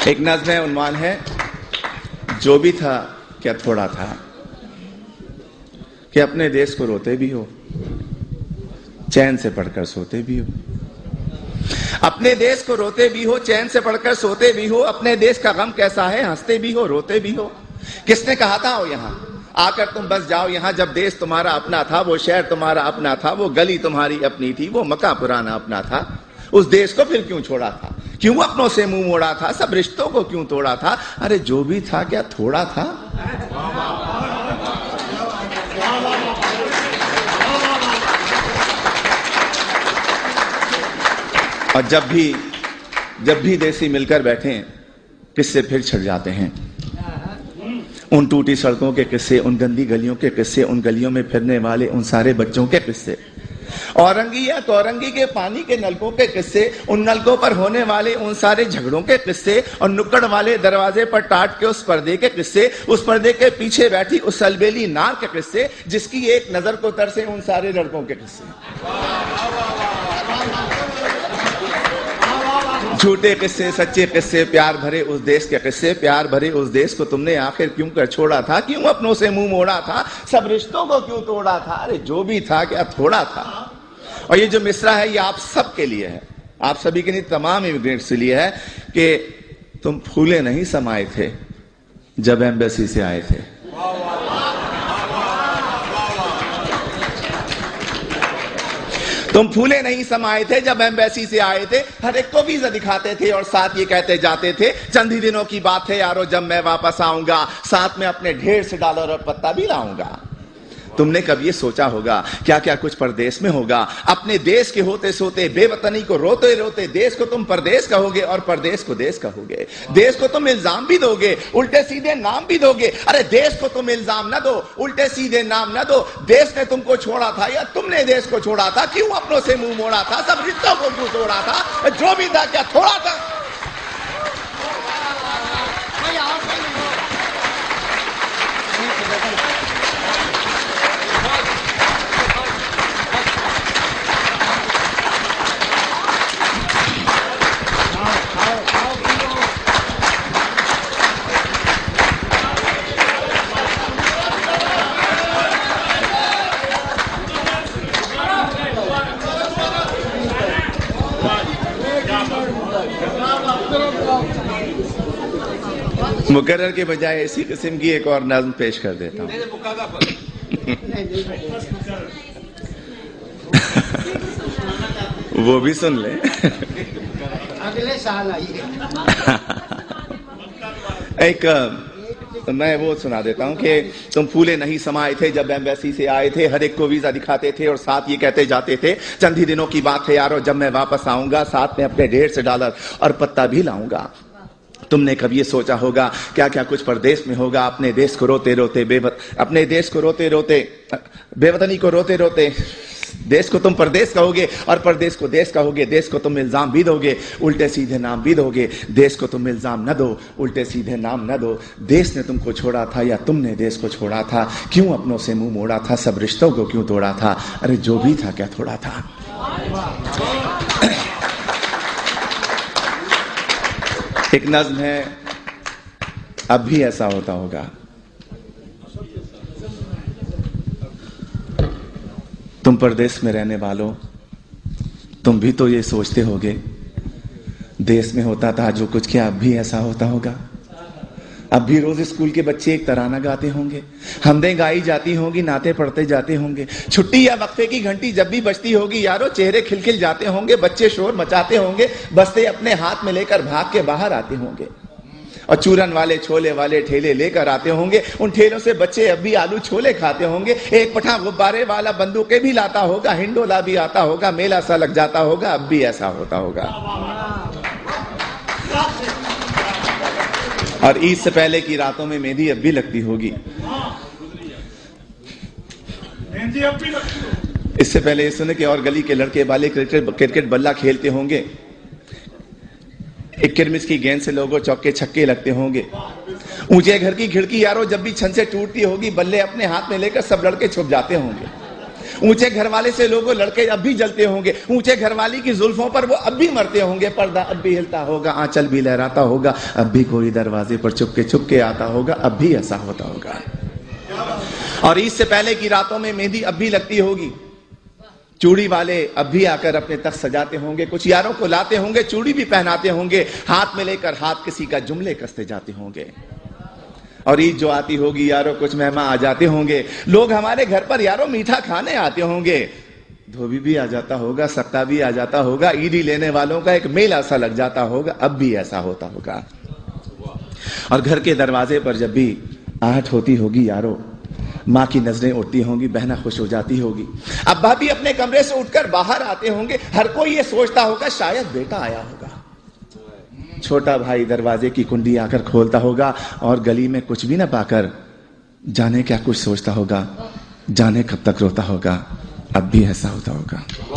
एक नज़्म है, उन्वान है जो भी था क्या थोड़ा था, कि अपने देश को रोते भी हो, चैन से पढ़कर सोते भी हो। अपने देश को रोते भी हो, चैन से पढ़कर सोते भी हो। अपने देश का गम कैसा है, हंसते भी हो, रोते भी हो। किसने कहा था आओ यहाँ आकर तुम बस जाओ यहाँ, जब देश तुम्हारा अपना था, वो शहर तुम्हारा अपना था, वो गली तुम्हारी अपनी थी, वो मकान पुराना अपना था। उस देश को फिर क्यों छोड़ा था, क्यों अपनों से मुंह मोड़ा था, सब रिश्तों को क्यों तोड़ा था। अरे जो भी था क्या थोड़ा था। और जब भी देसी मिलकर बैठे किस्से फिर छिड़ जाते हैं। उन टूटी सड़कों के किस्से, उन गंदी गलियों के किस्से, उन गलियों में फिरने वाले उन सारे बच्चों के किस्से, औरंगी या तौरंगी के पानी के नलकों के किस्से, उन नलकों पर होने वाले उन सारे झगड़ों के किस्से, और नुक्कड़ वाले दरवाजे पर टाट के उस पर्दे के किस्से, उस पर्दे के पीछे बैठी उस अलबेली नार के किस्से, जिसकी एक नजर को तरसे उन सारे लड़कों के किस्से। झूठे किस्से, सच्चे किस्से, प्यार भरे उस देश के किस्से, प्यार भरे उस देश को तुमने आखिर क्यों कर छोड़ा था, क्यों अपनों से मुंह मोड़ा था, सब रिश्तों को क्यों तोड़ा था। अरे जो भी था क्या थोड़ा था। और ये जो मिसरा है ये आप सब के लिए है, आप सभी के लिए, तमाम इमिग्रेंट्स के लिए है कि तुम फूले नहीं समाये थे जब एम्बेसी से आए थे। तुम फूले नहीं समाये थे जब एम्बेसी से आए थे, हर एक को वीजा दिखाते थे और साथ ये कहते जाते थे चंद ही दिनों की बात है यारो जब मैं वापस आऊंगा, साथ में अपने ढेर से डॉलर और पत्ता भी लाऊंगा। तुमने कभी ये सोचा होगा क्या क्या कुछ परदेश में होगा। अपने देश के होते सोते, बेवतनी को रोते रोते देश को तुम परदेश कहोगे और परदेश को देश कहोगे। देश को तुम इल्जाम भी दोगे, उल्टे सीधे नाम भी दोगे। अरे देश को तुम इल्जाम ना दो, उल्टे सीधे नाम ना दो। देश ने तुमको छोड़ा था या तुमने देश को छोड़ा था, क्यों अपनों से मुंह मोड़ा था, सब रिश्तों को क्यों तोड़ा था। जो भी था क्या थोड़ा था। मुकर्रर के बजाय इसी किस्म की एक और नज़्म पेश कर देता हूँ। वो भी सुन ले। अगले साल आइए। एक मैं वो सुना देता हूँ कि तुम फूले नहीं समाये थे जब एम्बेसी से आए थे, हर एक को वीजा दिखाते थे और साथ ये कहते जाते थे चंद ही दिनों की बात है यारो जब मैं वापस आऊंगा, साथ में अपने ढेर से डॉलर और पत्ता भी लाऊंगा। तुमने कभी ये सोचा होगा क्या क्या कुछ परदेश में होगा। अपने देश को रोते रोते अपने देश को रोते रोते, बेवतनी को रोते रोते देश को तुम परदेश कहोगे और परदेश को देश कहोगे। देश को तुम इल्जाम भी दोगे, उल्टे सीधे नाम भी दोगे। देश को तुम इल्जाम न दो, उल्टे सीधे नाम न दो। देश ने तुमको छोड़ा था या तुमने देश को छोड़ा था, क्यों अपनों से मुंह मोड़ा था, सब रिश्तों को क्यों तोड़ा था। अरे जो भी था क्या थोड़ा था। एक नज़्म है, अब भी ऐसा होता होगा। तुम परदेश में रहने वालों, तुम भी तो ये सोचते होगे देश में होता था जो कुछ, क्या अब भी ऐसा होता होगा। अब भी रोज स्कूल के बच्चे एक तराना गाते होंगे, हमदें गाई जाती होंगी, नाते पढ़ते जाते होंगे। छुट्टी या वक्फे की घंटी जब भी बजती होगी यारो, चेहरे खिलखिल जाते होंगे, बच्चे शोर मचाते होंगे, बस्ते अपने हाथ में लेकर भाग के बाहर आते होंगे और चूरन वाले छोले वाले ठेले लेकर आते होंगे। उन ठेलों से बच्चे अब भी आलू छोले खाते होंगे। एक पठा गुब्बारे वाला बंदूकें भी लाता होगा, हिंडोला भी आता होगा, मेला सा लग जाता होगा। अब भी ऐसा होता होगा। और ईद से पहले की रातों में मेहंदी अब भी लगती होगी। इससे पहले ये सुने कि और गली के लड़के वाले क्रिकेट बल्ला खेलते होंगे। एक किरमिस की गेंद से लोगों चौके छक्के लगते होंगे। ऊंचे घर की खिड़की यारो जब भी छन से टूटती होगी, बल्ले अपने हाथ में लेकर सब लड़के छुप जाते होंगे। ऊंचे घर वाले से लोगों लड़के अब भी जलते होंगे, ऊंचे घर वाली की जुल्फों पर वो अब भी मरते होंगे, पर्दा अब भी हिलता होगा, आंचल भी लहराता होगा, अब भी कोई दरवाजे पर चुपके आता होगा, अब भी ऐसा होता होगा। और ईद से पहले की रातों में मेहंदी अब भी लगती होगी, चूड़ी वाले अब भी आकर अपने तख्त सजाते होंगे, कुछ यारों को लाते होंगे, चूड़ी भी पहनाते होंगे, हाथ में लेकर हाथ किसी का जुमले कसते जाते होंगे। और ईद जो आती होगी यारों कुछ मेहमान आ जाते होंगे, लोग हमारे घर पर यारों मीठा खाने आते होंगे, धोबी भी आ जाता होगा, सत्ता भी आ जाता होगा, ईदी लेने वालों का एक मेला सा लग जाता होगा, अब भी ऐसा होता होगा। और घर के दरवाजे पर जब भी आहट होती होगी यारों, माँ की नजरें उठती होंगी, बहना खुश हो जाती होगी, अब्बा भी अपने कमरे से उठकर बाहर आते होंगे, हर कोई ये सोचता होगा शायद बेटा आया होगा। छोटा भाई दरवाजे की कुंडी आकर खोलता होगा और गली में कुछ भी ना पाकर जाने क्या कुछ सोचता होगा, जाने कब तक रोता होगा, अब भी ऐसा होता होगा।